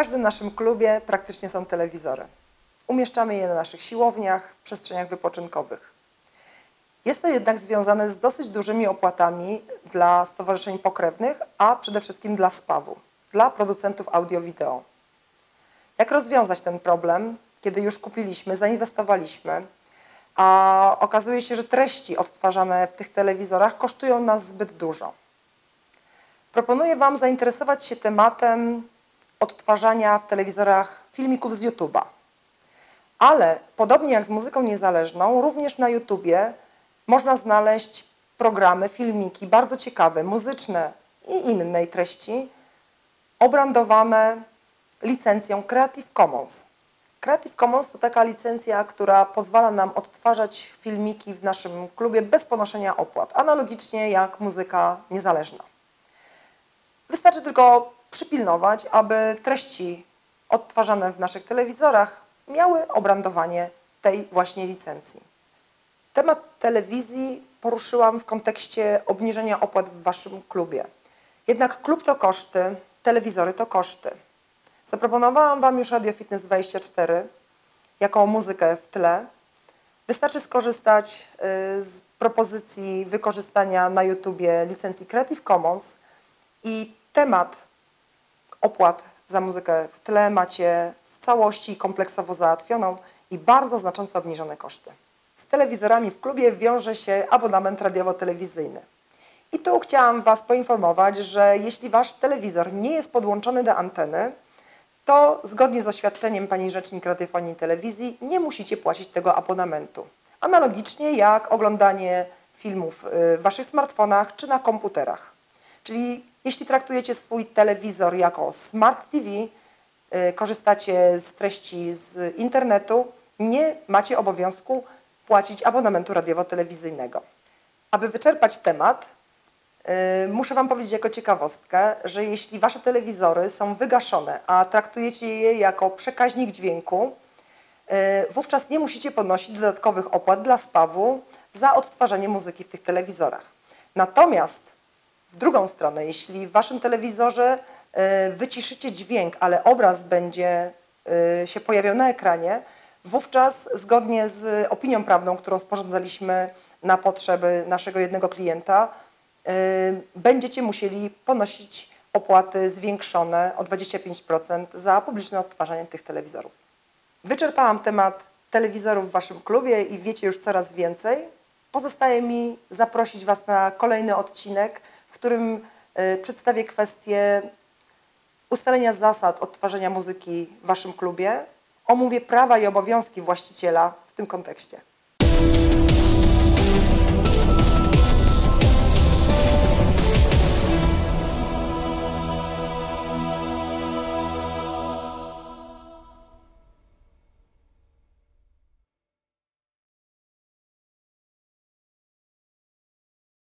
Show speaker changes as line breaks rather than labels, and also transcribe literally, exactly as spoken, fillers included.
każdym naszym klubie praktycznie są telewizory. Umieszczamy je na naszych siłowniach, przestrzeniach wypoczynkowych. Jest to jednak związane z dosyć dużymi opłatami dla stowarzyszeń pokrewnych, a przede wszystkim dla spawu, dla producentów audio-wideo. Jak rozwiązać ten problem, kiedy już kupiliśmy, zainwestowaliśmy, a okazuje się, że treści odtwarzane w tych telewizorach kosztują nas zbyt dużo? Proponuję Wam zainteresować się tematem odtwarzania w telewizorach filmików z YouTube'a. Ale podobnie jak z muzyką niezależną, również na YouTubie można znaleźć programy, filmiki bardzo ciekawe, muzyczne i innej treści, obrandowane licencją Creative Commons. Creative Commons to taka licencja, która pozwala nam odtwarzać filmiki w naszym klubie bez ponoszenia opłat, analogicznie jak muzyka niezależna. Wystarczy tylko przypilnować, aby treści odtwarzane w naszych telewizorach miały obrandowanie tej właśnie licencji. Temat telewizji poruszyłam w kontekście obniżenia opłat w Waszym klubie. Jednak klub to koszty, telewizory to koszty. Zaproponowałam Wam już Radio Fitness dwadzieścia cztery jako muzykę w tle. Wystarczy skorzystać z propozycji wykorzystania na YouTubie licencji Creative Commons i temat opłat za muzykę w tle macie w całości kompleksowo załatwioną i bardzo znacząco obniżone koszty. Z telewizorami w klubie wiąże się abonament radiowo-telewizyjny. I tu chciałam Was poinformować, że jeśli Wasz telewizor nie jest podłączony do anteny, to zgodnie z oświadczeniem Pani Rzecznik Radiofonii i Telewizji nie musicie płacić tego abonamentu. Analogicznie jak oglądanie filmów w Waszych smartfonach czy na komputerach. Czyli jeśli traktujecie swój telewizor jako Smart T V, korzystacie z treści z internetu, nie macie obowiązku płacić abonamentu radiowo-telewizyjnego. Aby wyczerpać temat, yy, muszę Wam powiedzieć jako ciekawostkę, że jeśli Wasze telewizory są wygaszone, a traktujecie je jako przekaźnik dźwięku, yy, wówczas nie musicie ponosić dodatkowych opłat dla spawu za odtwarzanie muzyki w tych telewizorach. Natomiast w drugą stronę, jeśli w Waszym telewizorze yy, wyciszycie dźwięk, ale obraz będzie yy, się pojawiał na ekranie, wówczas zgodnie z opinią prawną, którą sporządzaliśmy na potrzeby naszego jednego klienta, yy, będziecie musieli ponosić opłaty zwiększone o dwadzieścia pięć procent za publiczne odtwarzanie tych telewizorów. Wyczerpałam temat telewizorów w Waszym klubie i wiecie już coraz więcej. Pozostaje mi zaprosić Was na kolejny odcinek, w którym yy, przedstawię kwestię ustalenia zasad odtwarzania muzyki w Waszym klubie. Omówię prawa i obowiązki właściciela w tym kontekście.